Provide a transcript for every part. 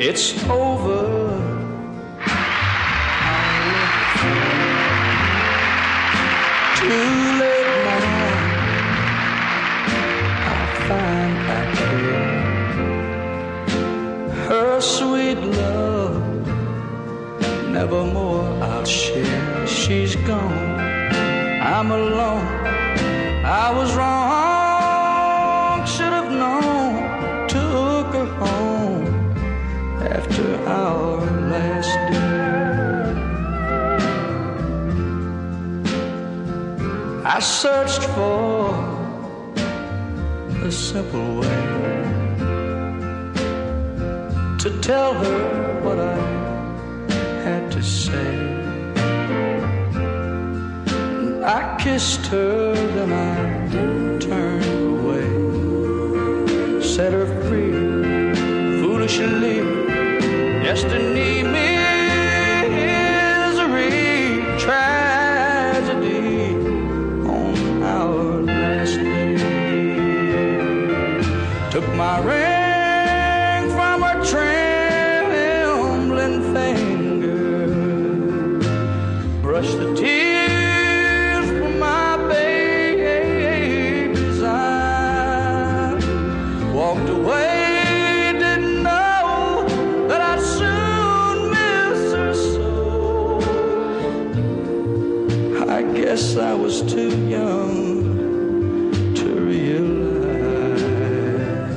it's over. Too late now, I find I care. Her sweet love, nevermore I'll share. She's gone, I'm alone, I was wrong, should have known. Took her home after our last dinner. I searched for a simple way to tell her what I had to say. I kissed her, then I turned away, set her free, foolishly. Destiny, misery, tragedy on our last day. Took my ring from her trembling finger, brushed the tears from my baby's eyes, walked away, didn't know that I'd soon miss her so. I guess I was too young to realize,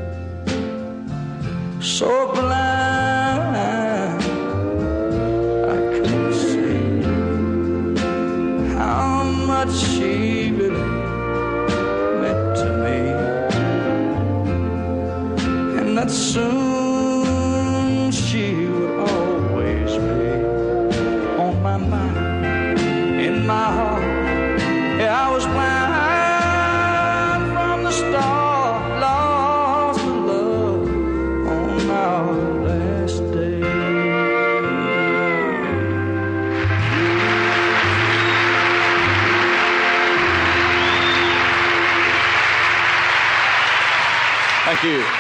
so blind I couldn't see how much she really meant to me, and that soon she would always be on my mind, in my heart. Yeah, I was blind from the start, lost the love on our last day. Thank you.